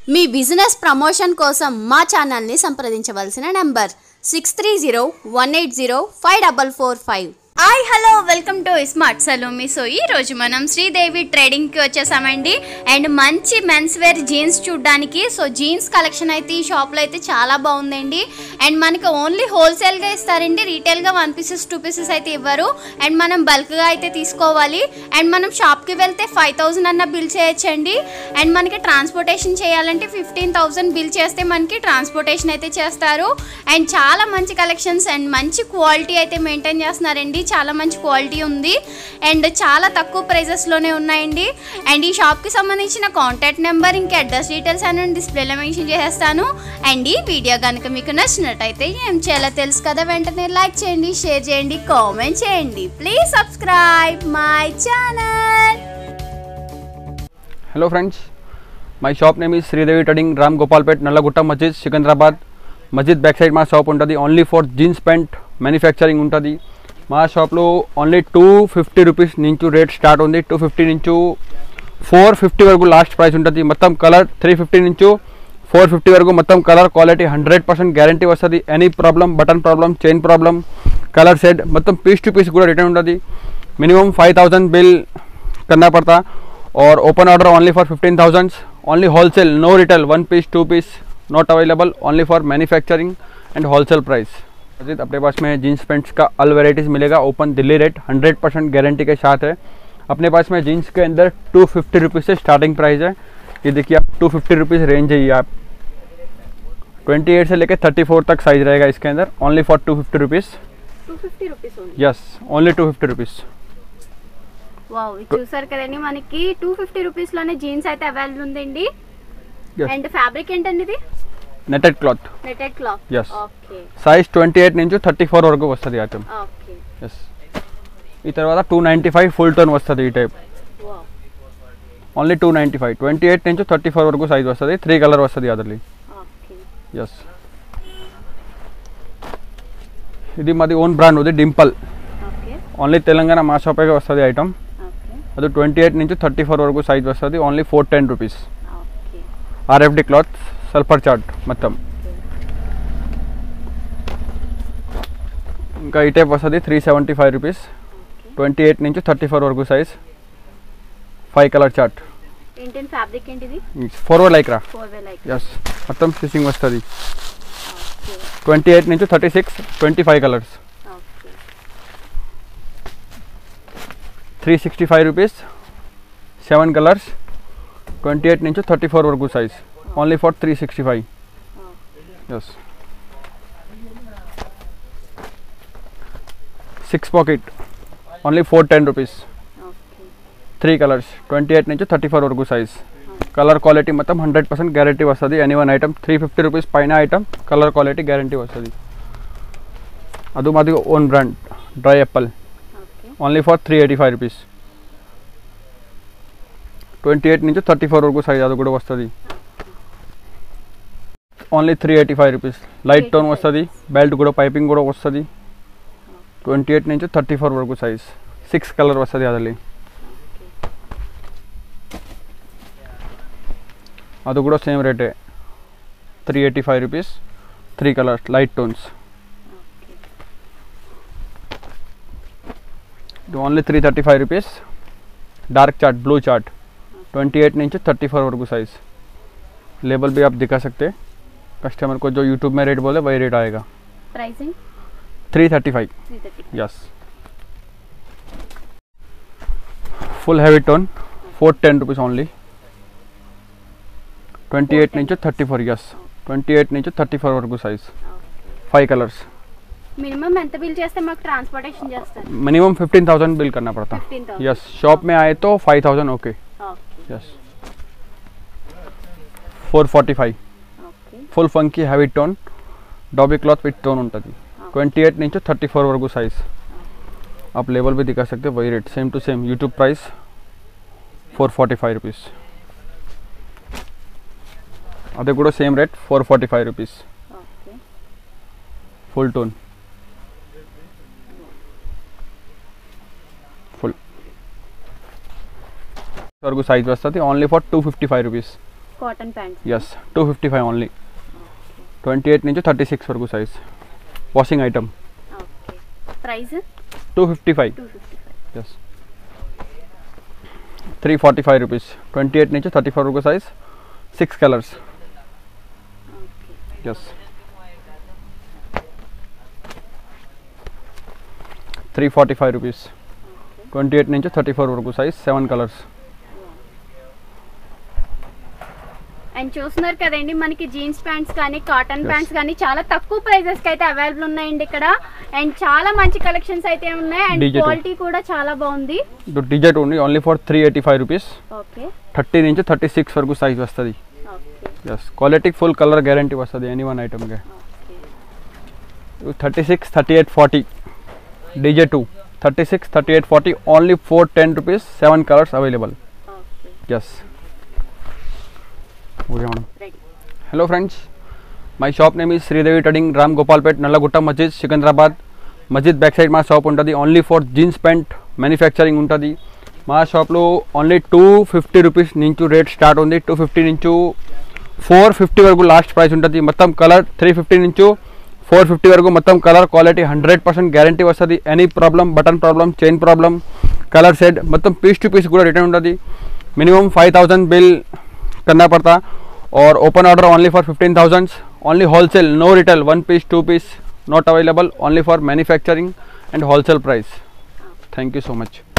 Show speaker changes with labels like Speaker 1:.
Speaker 1: మీ business promotion కోసం మా ఛానల్ని సంప్రదించవలసిన number 6301805445. Hi hello welcome to smart Salumi. So ఈరోజు మనం శ్రీదేవి ట్రేడింగ్కి వచ్చేసామండి. అండ్ మంచి మెన్స్ వేర్ జీన్స్ చూడడానికి. సో జీన్స్ కలెక్షన్ అయితే ఈ షాప్లో అయితే చాలా బాగుందండి. అండ్ మనకి ఓన్లీ హోల్సేల్గా ఇస్తారండి, రీటైల్గా 1 పీసెస్ 2 పీసెస్ అయితే ఇవ్వరు. అండ్ మనం బల్క్గా అయితే తీసుకోవాలి. అండ్ మనం షాప్కి వెళ్తే 5000 అన్న బిల్ చేయొచ్చండి. అండ్ మనకి ట్రాన్స్పోర్టేషన్ చేయాలంటే 15,000 బిల్ చేస్తే మనకి ట్రాన్స్పోర్టేషన్ అయితే చేస్తారు. అండ్ చాలా మంచి కలెక్షన్స్ అండ్ మంచి క్వాలిటీ అయితే మెయింటైన్ చేస్తున్నారండి. చాలా మంచి క్వాలిటీ ఉంది అండ్ చాలా తక్కువ ప్రైజెస్లోనే ఉన్నాయండి. అండ్ ఈ షాప్కి సంబంధించిన కాంటాక్ట్ నెంబర్ ఇంకా అడ్రస్ డీటెయిల్స్ అని డిస్ప్లేలో మెన్షన్ చేసేస్తాను. అండ్ ఈ వీడియో కనుక మీకు నచ్చినట్టయితే ఏం చేయాలో తెలుసు కదా, వెంటనే లైక్ చేయండి, షేర్ చేయండి, కామెంట్ చేయండి. Please subscribe my channel.
Speaker 2: Hello friends, my shop name is Sridevi Trading, Ram Gopalpet, Nallagutta Masjid, Sikandrabad. Masjid back side మా షాప్ ఉంటుంది. Only for jeans pant manufacturing ఉంటుంది. మా షాప్లో ఓన్లీ 250 రూపీస్ నుంచి rate start ఉంది. 250 నుంచి 450 వరకు లాస్ట్ ప్రైస్ ఉంటుంది. మొత్తం కలర్ 350 నుంచి 450 వరకు మొత్తం కలర్ క్వాలిటీ 100% గ్యారంటీ వస్తుంది. Any problem, button problem, chain problem, colour set మొత్తం పీస్ టు పీస్ కూడా రిటర్న్ ఉంటుంది. మినిమం 5000 బిల్ करना पड़ता और open order only for 15,000. Only wholesale, no retail, 1 piece 2 piece not available, only for manufacturing and wholesale price. अपने पास में jeans pants का ऑल वेराइटीज़ मिलेगा. ओपन दिल्ली रेट 100% गारंटी के साथ है. अपने पास में जीन्स के अंदर 250 रुपीज़ से स्टार्टिंग प्राइस है. ये देखिए आप 250 रुपीज़ रेंज है. ये आप 28 से लेकर 34 तक साइज रहेगा इसके अंदर. Only for 250 rupees.
Speaker 1: 250 rupees only.
Speaker 2: Yes, only 250 rupees.
Speaker 1: Wow, ఇది చూసారు కదండి, మనకి 250 రూపీస్ లోనే జీన్స్ అయితే అవైలబుల్ ఉందండి. అండ్ ఫ్యాబ్రిక్ ఏంటండి ఇది?
Speaker 2: Netted cloth.
Speaker 1: Netted cloth.
Speaker 2: yes.
Speaker 1: Okay.
Speaker 2: Size 28 నుంచి 34 వరకు వస్తుంది ఐటమ్.
Speaker 1: ఓకే.
Speaker 2: yes. ఈ తర్వాత 295 ఫుల్ టోన్ వస్తుంది ఈ టైప్.
Speaker 1: వావ్.
Speaker 2: ఓన్లీ 295. 28 నుంచి 34 వరకు సైజ్ వస్తుంది. 3 కలర్ వస్తుంది అదర్లీ.
Speaker 1: ఓకే.
Speaker 2: yes. ఇది మాది ఓన్ బ్రాండ్ ఉంది, డింపల్.
Speaker 1: ఓకే.
Speaker 2: ఓన్లీ తెలంగాణ మా షాపే వస్తుంది ఐటమ్.
Speaker 1: ఓకే.
Speaker 2: అది 28 నుంచి 34 వరకు సైజ్ వస్తుంది. Only 410 rupees.
Speaker 1: Okay.
Speaker 2: RFD cloth, sulphur chart మొత్తం. ఇంకా ఈ టైప్ వస్తుంది 375 రూపీస్. 28 నుంచి 34 వరకు సైజ్. 5 colour chart.
Speaker 1: ఏంటంటే ఫ్యాబ్రిక్ ఏంటిది?
Speaker 2: 4 లైక్రా.
Speaker 1: 4 లైక్.
Speaker 2: ఎస్, మొత్తం స్టిచింగ్ వస్తుంది.
Speaker 1: ఓకే.
Speaker 2: 28 నుంచి 36, 25 కలర్స్.
Speaker 1: ఓకే.
Speaker 2: 365 rupees, 7 colours. 28 నుంచి 34 వరకు size. Only for 365. Yes. 6 pocket, only 410 rupees.
Speaker 1: Okay.
Speaker 2: 3 colours. 28 నుంచి 34 వరకు సైజ్. కలర్ క్వాలిటీ మొత్తం 100% గ్యారంటీ వస్తుంది. ఎనీ వన్ ఐటమ్ 350 రూపీస్ పైన ఐటమ్ కలర్ క్వాలిటీ గ్యారంటీ వస్తుంది. అది మాది own brand Dry Apple.
Speaker 1: Okay.
Speaker 2: Only for 385 rupees. 28 నుంచి 34 వరకు సైజ్ అది కూడా వస్తుంది. Only 385 rupees. లైట్ టోన్ వస్తుంది. బెల్ట్ కూడా పైపింగ్ కూడా వస్తుంది. 28 నుంచి 34 వరకు సైజ్. 6 కలర్ వస్తుంది అదలి. అది కూడా సేమ్ రేటే, 385 rupees. 3 colours, light tones. Only 335 rupees. Dark chart, blue chart. 28 నుంచి 34 वరకు साइज. लेबल भी आप दिखा सकते हैं. कस्टमर को जो यूट्यूब में रेट बोले वही रेट आएगा.
Speaker 1: Pricing
Speaker 2: 335. Yes. Full heavy tone 410 rupees only. 28 నుంచి 34. यस, 28 నుంచి 34 వరకు साइज. 5 कलर्स.
Speaker 1: मिनिमम ఎంత బిల్ చేస్తే మాకు ట్రాన్స్పోర్టేషన్ చేస్తారు?
Speaker 2: मिनिमम 15,000 बिल करना पड़ता.
Speaker 1: 15,000.
Speaker 2: यस. शॉप में आए तो 5,000. Okay. Yes. 445.
Speaker 1: Okay.
Speaker 2: Full funky heavy tone dobby cloth with tone ఉంటుంది. 28 నుంచి 34 వరకు साइज. आप लेवल भी दिखा सकते हैं. वही rate same to same. YouTube price 445 rupees. अदे ಕೂಡ same rate 445 rupees.
Speaker 1: Okay.
Speaker 2: Full tone full వరకు సైజ్ వస్తుంది. Only for 255 rupees.
Speaker 1: Cotton pants.
Speaker 2: Yes 255 only. 28 నుంచి 36 వరకు size. Washing item.
Speaker 1: Okay. Price
Speaker 2: 255.
Speaker 1: 255.
Speaker 2: Yes 345 rupees. 28 నుంచి 34 వరకు size. 6 colours.
Speaker 1: Okay.
Speaker 2: Yes 345 rupees. 28 నుంచి 34 వరకు సైజ్. 7 కలర్స్.
Speaker 1: అండ్ చూస్తున్నారు కదండి, మనకి జీన్స్ ప్యాంట్స్ కానీ కాటన్ ప్యాంట్స్ కానీ చాలా తక్కువ ప్రైజెస్ కి అయితే అవైలబుల్ ఉన్నాయండి ఇక్కడ. అండ్ చాలా మంచి కలెక్షన్స్ అయితే ఉన్నాయి. అండ్ క్వాలిటీ కూడా చాలా బాగుంది.
Speaker 2: డిజైట్ ఓన్లీ ఫర్ 385 రూపీస్.
Speaker 1: ఓకే.
Speaker 2: 30 నుంచి 36 వరకు సైజ్ వస్తుంది.
Speaker 1: Okay.
Speaker 2: Yes quality full colour guarantee వస్తుంది ఎనీ వన్ ఐటమ్ಗೆ. 36, 38, 40 DJ2. 36, 38, 40 only 410 rupees. 7 colours available.
Speaker 1: Okay.
Speaker 2: Yes okay madam. Hello friends, my shop name is Sridevi Trading, Ram Gopalpet, Nallagutta Masjid, Secunderabad. మస్జిద్ బ్యాక్ సైడ్ మా shop ఉంటుంది. Only for jeans pant manufacturing ఉంటుంది. మా షాప్లో only 250 rupees నుంచి rate start ఉంది. 250 నుంచి 450 వరకు లాస్ట్ ప్రైస్ ఉంటుంది. మొత్తం కలర్ 350 నుంచి 450 వరకు మొత్తం కలర్ క్వాలిటీ 100% గ్యారంటీ వస్తుంది. Any problem, button problem, chain problem, colour set మొత్తం పీస్ టు పీస్ కూడా రిటర్న్ ఉంటుంది. मिनिमम 5000 बिल करना पड़ता और open order only for 15,000. Only wholesale, no retail. 1 piece 2 piece not available. Only for manufacturing and wholesale price. Thank you so much.